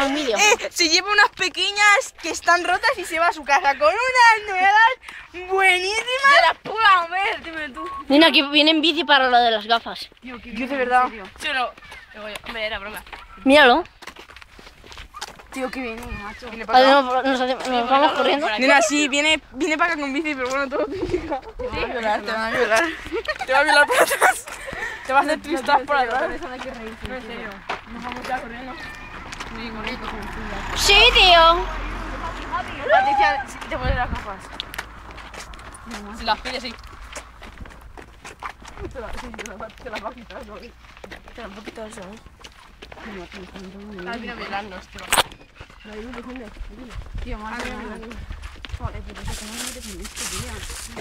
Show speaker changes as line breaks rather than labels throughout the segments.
grabar un vídeo.
Se lleva unas pequeñas que están rotas y se va a su casa con unas nuevas buenísimas.
De las puras, hombre, dime tú.
Nina, que viene en bici para lo de las gafas.
Yo de verdad.
¿Sí o no? Hombre, era broma.
Míralo.
Tío, que viene, macho.
Vale, nos vamos corriendo.
Nena, sí, viene para acá con bici, pero bueno, todo física. Te van a violar, te van a violar. Te va a violar por atrás. Te va a hacer tristas por atrás.
No, en serio.
Nos vamos ya corriendo.
Sí, tío.
Patricia, si te pones las gafas. Si las pides, sí.
Te las va a quitar, ¿no?
Te las voy a quitar eso, ¿eh? Al final violarnos, tío.
Tío, más de
Joder, pero ¿cómo no te pudiste, tío?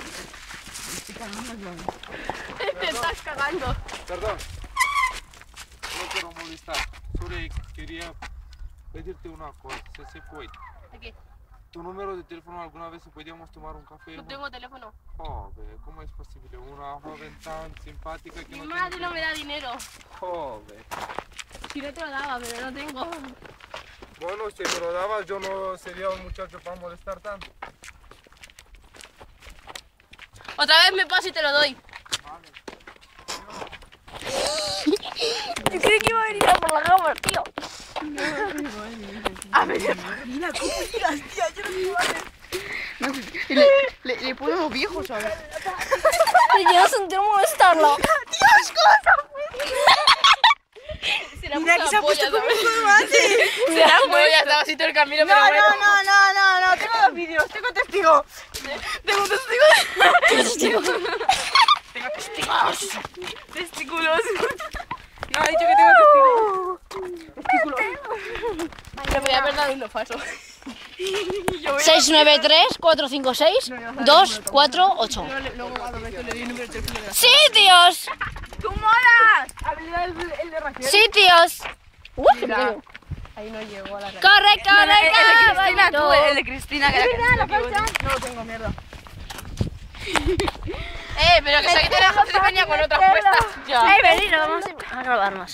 Te estás cagando.
Perdón, no quiero molestar, solo quería pedirte una cosa, si se puede.
¿De qué?
¿Tu número de teléfono alguna vez podíamos tomar un café?
No tengo teléfono.
Joder, ¿cómo es posible? Una joven tan simpática que
Mi
no
madre
tiene...
no me da dinero.
Joder.
Si no te lo daba, pero no tengo.
Bueno, si me lo dabas yo no sería un muchacho para molestar tanto.
Otra vez me paso y te lo doy.
Yo creí que iba a venir a por las gafas, tío.
A ver, Marina, ¿cómo digas, tía? Yo no sé. Le ponemos viejos ahora.
Yo sentí molestarlo.
¡Dios, cosa! Mira que se ha puesto como un tomate.
Será bueno, ya estaba así todo el camino, pero bueno.
No. Tengo dos vídeos, tengo testigo. Tengo testigo. Tengo testigos. Testículos. No, ha dicho que tengo testigos. Testículos.
Pero me voy a ver dado uno falso.
693-456-248.
Luego le di el número de teléfono de la...
¡Sí, tíos!
¡Tú molas! Habilidad el de Raquel.
¡Sí, tíos!
Mira.
Ahí no llegó a la red.
¡Corre,
El de Cristina,
caballito!
tú, el de Cristina. Que la no lo tengo, mierda.
Pero que se quite la José venía con otras puestas. Ya.
Venid, vamos a grabar más.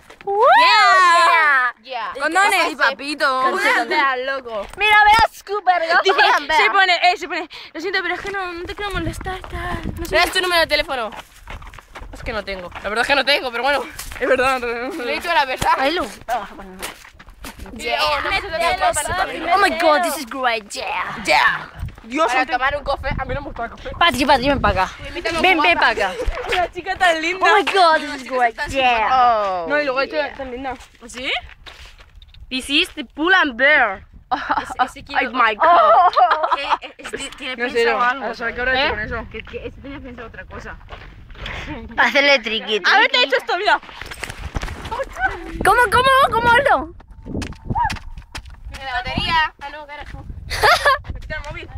Ya.
Condones, papito.
Seas loco.
Mira, verás, Cooper.
Se pone. Lo siento, pero es que no te quiero molestar, tal. No sé.
¿Me das tu número de teléfono? Es que no tengo. La verdad es que no tengo, pero bueno.
Es verdad.
Le he dicho la verdad.
Ahí lo vamos a poner.
Yeah.
Oh my god, this is great, yeah.
Ya. Dios,
Para tomar un café. A mí no me gusta el café.
Patri, ven para acá. Ven para acá.
una chica tan linda.
Oh my god, this is great, yeah.
No, y luego ha hecho tan linda.
¿Sí?
This is the Pull and Bear.
Ese quiero...
Oh my god.
Tiene
No sé,
pensado algo.
o sea, ¿qué habrá hecho con eso?
Que ese tenía pensado otra cosa.
Para hacerle triqui.
Haberte hecho esto, mira.
¿Cómo hazlo?
Mira la batería. Ah, no, carajo.
Me quita el móvil.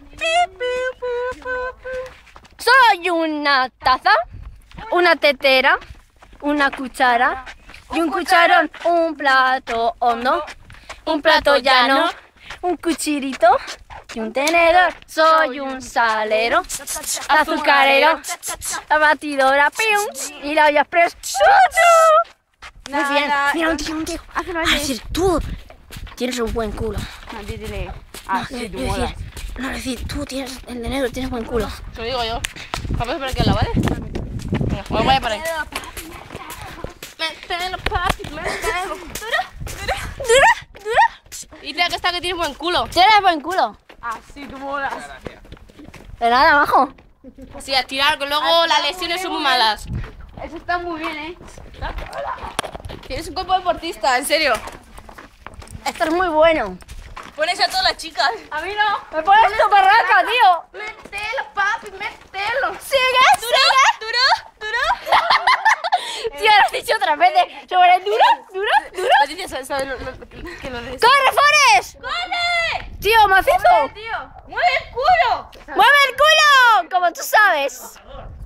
Soy una taza, una tetera, una cuchara y un cucharón, un plato hondo, un plato llano, un cuchirito y un tenedor. Soy un salero, azucarero, la batidora, ¡pium! Y la olla express. Muy bien, mira un tío. Decir, tú tienes un buen culo.
Dile.
Decir, tú tienes el dinero, tienes buen culo.
Se lo digo yo. ¿Vamos a poner aquí la vale? Venga, voy a parar. Mételo, papi, mételo.
¿Dura?
Y tía que está que tienes buen culo.
Tienes buen culo.
Así tú molas.
De nada, majo.
Sí, a tirar, que luego las lesiones son muy malas.
Eso está muy bien,
Tienes un cuerpo deportista, en serio.
Esto es muy bueno.
Pones a todas las chicas.
A mí no.
Me pones tu barraca, tío.
Mételo, papi, mételo.
Sigue.
Duro.
Tío, lo has dicho otras veces. Sobre duro.
Patricia, ¿sabes que lo de...
¡Corre, Forest!
¡Corre!
Tío, macizo.
Tío, mueve el culo.
¡Mueve el culo! Como tú sabes.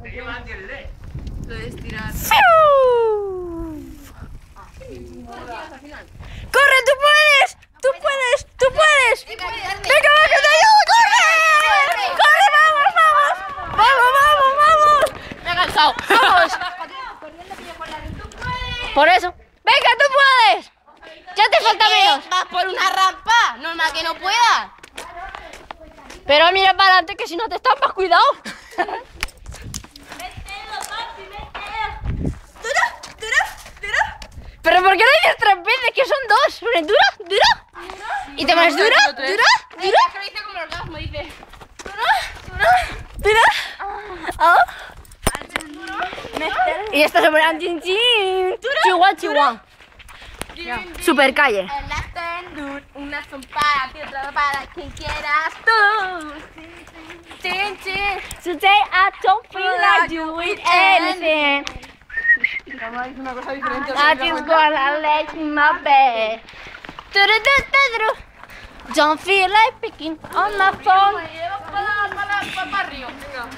Lo de estirar.
¡Corre, tú puedes! ¡Tú puedes! ¡Venga, te ayudo! ¡Corre! ¡Vamos!
Me he cansado.
¡Vamos! Por eso. ¡Venga, tú puedes! ¡Ya te falta media niños.
vas por una rampa. Normal que no puedas.
Pero mira para adelante que si no te estampas, cuidado. Pero ¿por qué no dices 3 veces? Que son 2. Dura. ¿Y te pones dura?
Es que lo dice como orgasmo, dice.
Dura. Ah. Y esto se pone chin chin. Chihuahua. Super calle.
El Latin Dude, una son para ti, otra para quien quieras tú. Chin, chin.
Today I don't feel like doing anything.
Es una cosa diferente.
I just wanna lay in my bed. Don't feel like picking on my phone.
Para arriba.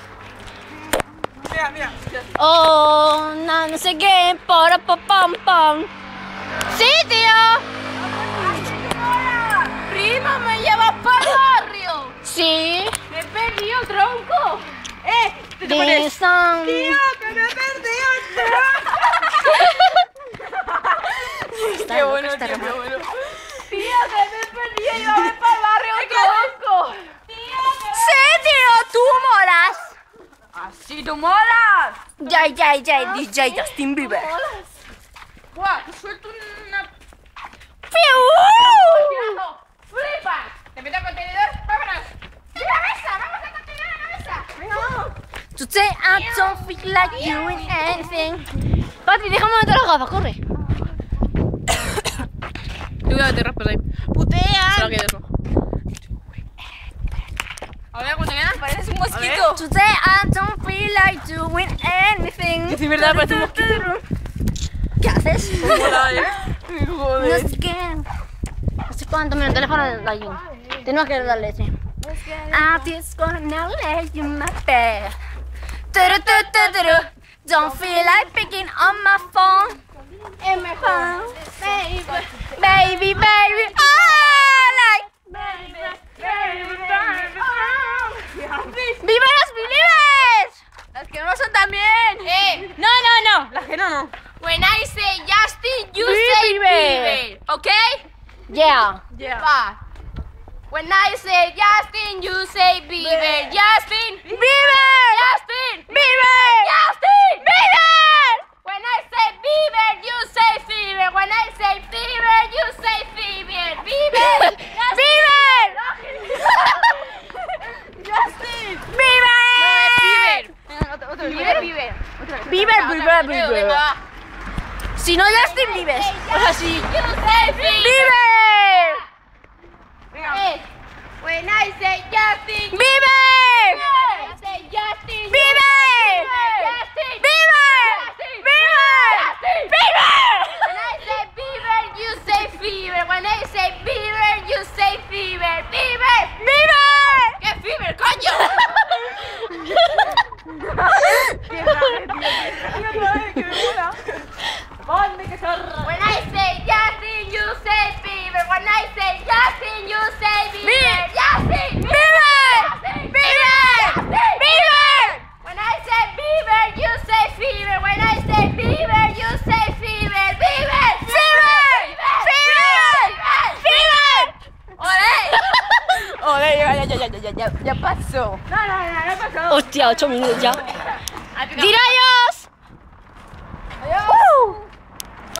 Mira.
Oh, no sé qué, para pam pam. Sí, tío.
Prima, me llevas para el barrio.
Sí.
Me he perdido, tronco.
This song.
¡Tío, que me he perdido!
Qué bueno,
qué bueno.
Tía, que me he perdido, llévame para el barrio, tronco.
Sí, tío, tú molas.
¡Así tú molas!
Jay, DJ Justin Bieber.
Buah, te suelto una...
¡Fiu!
¡Flipa! Te meto el contenedor, vámonos. ¡En la mesa! ¡Vamos al contenedor en la mesa! ¡Venga, vamos!
Today I don't feel like doing anything. Patri, déjame meter las gafas, corre.
Cuidado, te raspas ahí.
¡Putea!
Solo que eso. A ver, ¿cuánto queda?
Pareces un mosquito.
Today I don't feel like doing anything.
Sí, verdad, parece un mosquito.
¿Qué haces? No
Joder.
sé qué. No sé cuánto, mira el teléfono de allí. Tenemos que darle ese. I just wanna lay in my bed. Don't feel like picking on my phone.
Es mejor.
Baby, oh, like. ¡Viva las Believers!
Las que no son también. No. Las que no.
When I say Justin, you say Bieber. Okay?
Yeah.
Va. When I say Justin, you say Bieber. Justin.
Bieber!
Justin.
Bieber!
Justin.
Bieber!
When I say Bieber, you say Fever. When I say Fever, you say Fever. Bieber.
Bieber!
Justin.
Bieber!
Bieber.
Bieber. Si no, Justin Bieber.
O sea, sí. You say Fever.
Bieber!
When I say Justin.
Bieber!
I say Justin.
Bieber!
Justin.
Bieber! Bieber!
When I say Bieber, you say Fever. When I say Bieber, you say Fever. Bieber.
Bieber!
¿Qué Fever, coño? When I say Justin, you say Fever. When I say Justin, you say Bieber. Justin.
Bieber! Bieber! Bieber!
When I say Bieber, you say Fever. When I say Bieber, you say Fever. Bieber.
Fever!
Ole, ya pasó.
No pasó.
Hostia, 8 minutos ya. Tira yo.